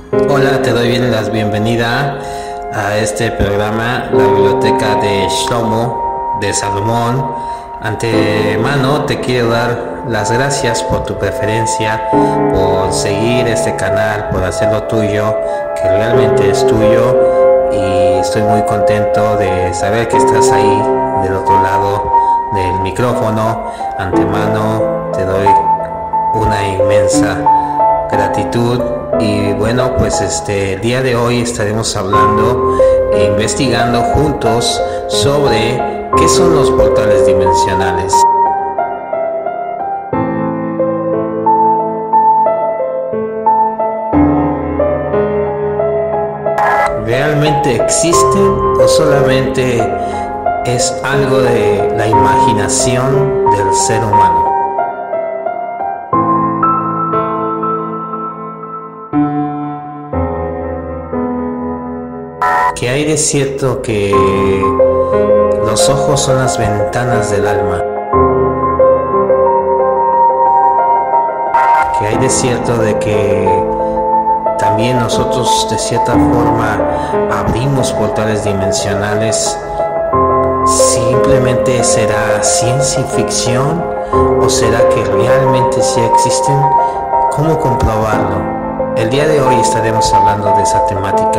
Hola, te doy bien la bienvenida a este programa, la biblioteca de Shlomo de Salomón. Antemano te quiero dar las gracias por tu preferencia, por seguir este canal, por hacerlo tuyo, que realmente es tuyo, y estoy muy contento de saber que estás ahí del otro lado del micrófono. Antemano te doy una inmensa gratitud. Y bueno, pues el día de hoy estaremos hablando e investigando juntos sobre qué son los portales dimensionales. ¿Realmente existen o solamente es algo de la imaginación del ser humano? ¿Qué hay de cierto que los ojos son las ventanas del alma? ¿Qué hay de cierto de que también nosotros de cierta forma abrimos portales dimensionales? ¿Simplemente será ciencia ficción o será que realmente sí existen? ¿Cómo comprobarlo? El día de hoy estaremos hablando de esa temática.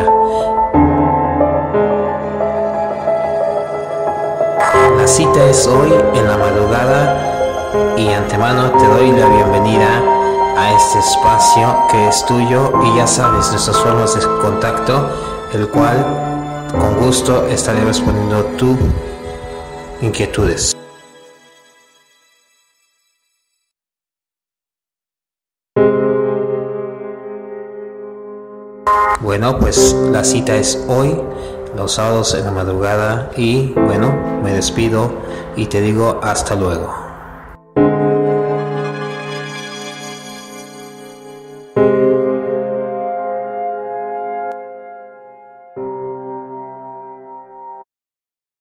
La cita es hoy en la madrugada y antemano te doy la bienvenida a este espacio que es tuyo, y ya sabes nuestras formas de contacto, el cual con gusto estaré respondiendo tus inquietudes. Bueno, pues la cita es hoy, los sábados en la madrugada, y bueno, me despido y te digo hasta luego.